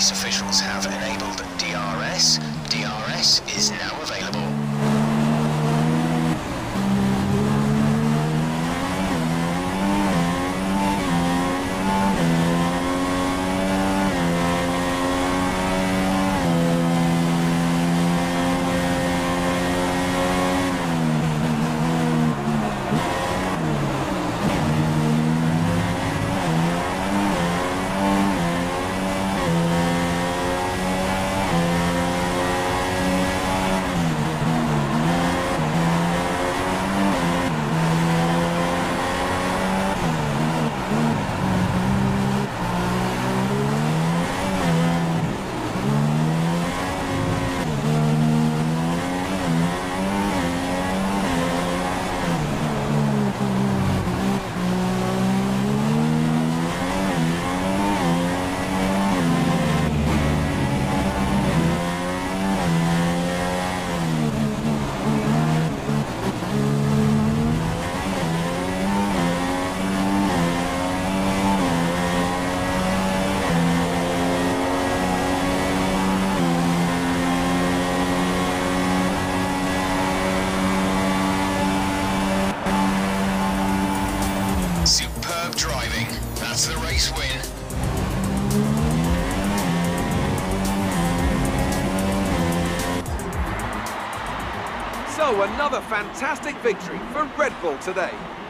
race officials have enabled DRS. DRS is now available. Superb driving. That's the race win. So another fantastic victory for Red Bull today.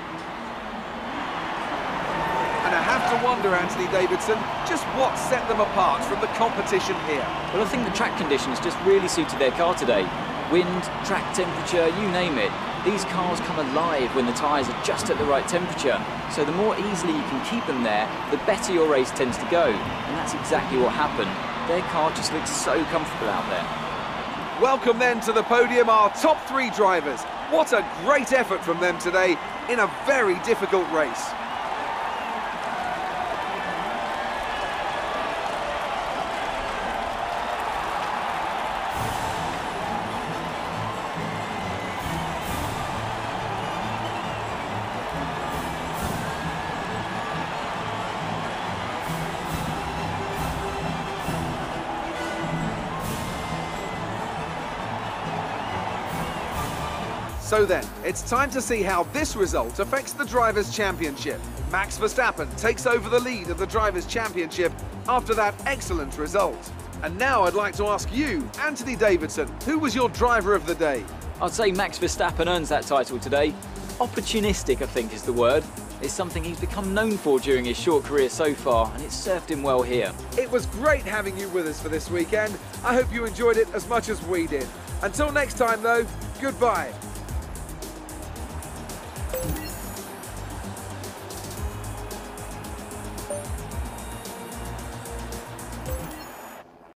And I have to wonder, Anthony Davidson, just what set them apart from the competition here. Well, I think the track conditions just really suited their car today. Wind, track temperature, you name it. These cars come alive when the tyres are just at the right temperature. So the more easily you can keep them there, the better your race tends to go. And that's exactly what happened. Their car just looks so comfortable out there. Welcome then to the podium, our top three drivers. What a great effort from them today in a very difficult race. So then, it's time to see how this result affects the Drivers' Championship. Max Verstappen takes over the lead of the Drivers' Championship after that excellent result. And now I'd like to ask you, Anthony Davidson, who was your driver of the day? I'd say Max Verstappen earns that title today. Opportunistic, I think is the word. It's something he's become known for during his short career so far, and it's served him well here. It was great having you with us for this weekend. I hope you enjoyed it as much as we did. Until next time though, goodbye.